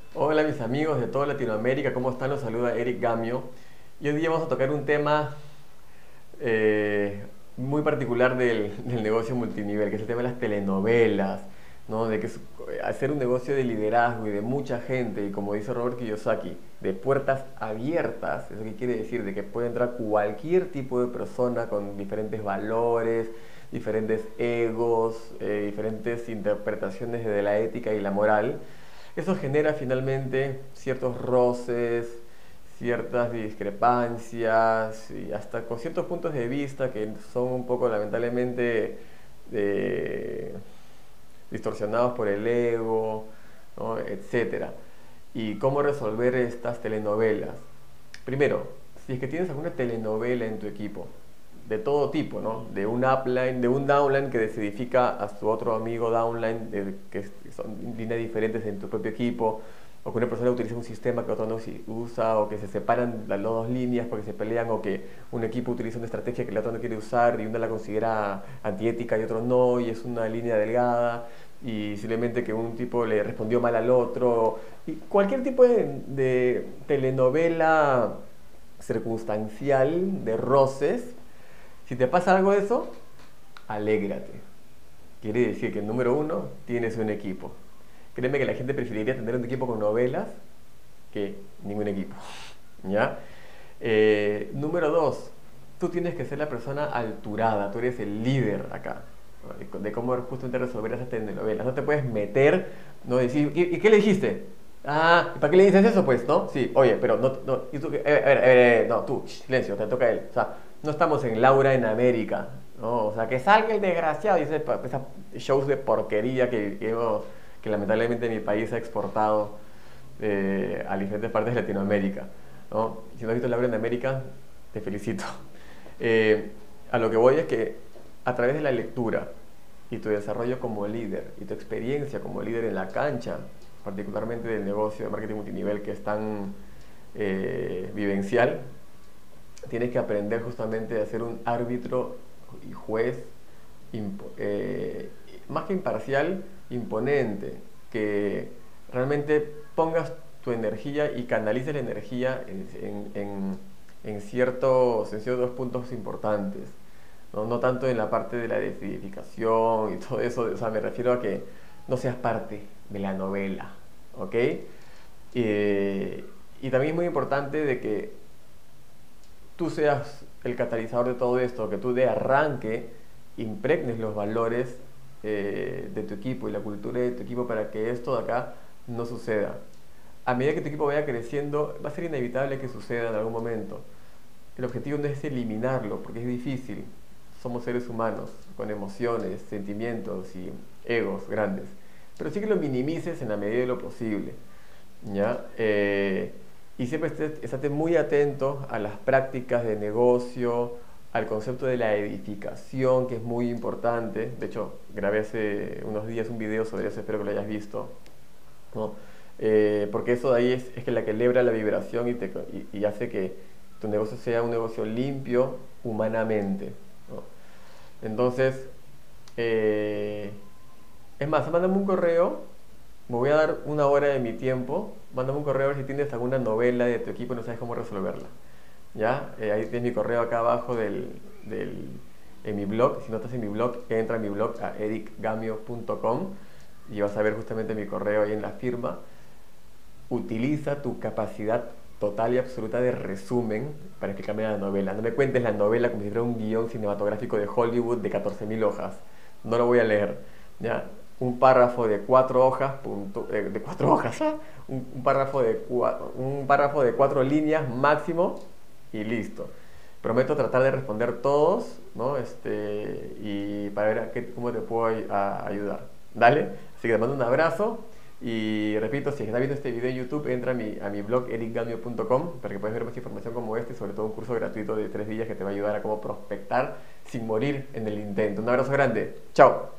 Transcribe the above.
Hola mis amigos de toda Latinoamérica, ¿cómo están? Los saluda Eric Gamio y hoy día vamos a tocar un tema muy particular del negocio multinivel, que es el tema de las telenovelas, ¿no? De que hacer un negocio de liderazgo y de mucha gente, y como dice Robert Kiyosaki, de puertas abiertas. ¿Eso qué quiere decir? De que puede entrar cualquier tipo de persona con diferentes valores, diferentes egos, diferentes interpretaciones de la ética y la moral. Eso genera finalmente ciertos roces, ciertas discrepancias y hasta con ciertos puntos de vista que son un poco lamentablemente eh, distorsionados por el ego, ¿no? Etcétera. ¿Y cómo resolver estas telenovelas? Primero, si es que tienes alguna telenovela en tu equipo, de todo tipo, ¿no? De un upline, de un downline que desedifica a su otro amigo downline, que son líneas diferentes en tu propio equipo, o que una persona utiliza un sistema que otro no usa, o que se separan las dos líneas porque se pelean, o que un equipo utiliza una estrategia que el otro no quiere usar y uno la considera antiética y otro no, y es una línea delgada, y simplemente que un tipo le respondió mal al otro, y cualquier tipo de telenovela circunstancial de roces. Si te pasa algo de eso, alégrate. Quiere decir que número uno, tienes un equipo. Créeme que la gente preferiría tener un equipo con novelas que ningún equipo. ¿Ya? Número dos, tú tienes que ser la persona alturada, tú eres el líder acá, ¿no? De cómo justamente resolver esas telenovelas. No te puedes meter, no decir, ¿y qué le dijiste? Ah, ¿y para qué le dices eso, pues, no? Sí, oye, pero no, y tú, no, tú, silencio, te toca a él. O sea, no estamos en Laura en América, ¿no? O sea, que salga el desgraciado y esos shows de porquería que lamentablemente mi país ha exportado a diferentes partes de Latinoamérica, ¿no? Si no has visto Laura en América, te felicito. Eh, a lo que voy es que a través de la lectura y tu desarrollo como líder y tu experiencia como líder en la cancha, particularmente del negocio de marketing multinivel que es tan vivencial, tienes que aprender justamente a ser un árbitro y juez más que imparcial, imponente, que realmente pongas tu energía y canalices la energía en ciertos puntos importantes, ¿no? No tanto en la parte de la desedificación y todo eso, o sea, me refiero a que no seas parte de la novela, ¿ok? Y también es muy importante de que tú seas el catalizador de todo esto, que tú de arranque impregnes los valores de tu equipo y la cultura de tu equipo para que esto de acá no suceda. A medida que tu equipo vaya creciendo, va a ser inevitable que suceda en algún momento. El objetivo no es eliminarlo, porque es difícil. Somos seres humanos, con emociones, sentimientos y egos grandes. Pero sí que lo minimices en la medida de lo posible, ¿ya? Y siempre estate muy atento a las prácticas de negocio, al concepto de la edificación, que es muy importante. De hecho, grabé hace unos días un video sobre eso, espero que lo hayas visto, ¿no? Porque eso de ahí es que la que eleva la vibración y hace que tu negocio sea un negocio limpio humanamente, ¿no? Entonces, eh, es más, mándame un correo, me voy a dar una hora de mi tiempo, mándame un correo a ver si tienes alguna novela de tu equipo y no sabes cómo resolverla. ¿Ya? Ahí tienes mi correo acá abajo en mi blog. Si no estás en mi blog, entra a mi blog a ericgamio.com y vas a ver justamente mi correo ahí en la firma. Utiliza tu capacidad total y absoluta de resumen para explicarme la novela. No me cuentes la novela como si fuera un guión cinematográfico de Hollywood de 14.000 hojas. No lo voy a leer. ¿Ya? Un párrafo de 4 hojas, de 4 hojas, ¿ah? Un párrafo de 4 líneas máximo y listo. Prometo tratar de responder todos, ¿no? Y para ver cómo te puedo ayudar. Dale, así que te mando un abrazo. Y repito, si estás viendo este video en YouTube, entra a mi blog ericgamio.com para que puedas ver más información como este y sobre todo un curso gratuito de 3 días que te va a ayudar a cómo prospectar sin morir en el intento. Un abrazo grande. Chao.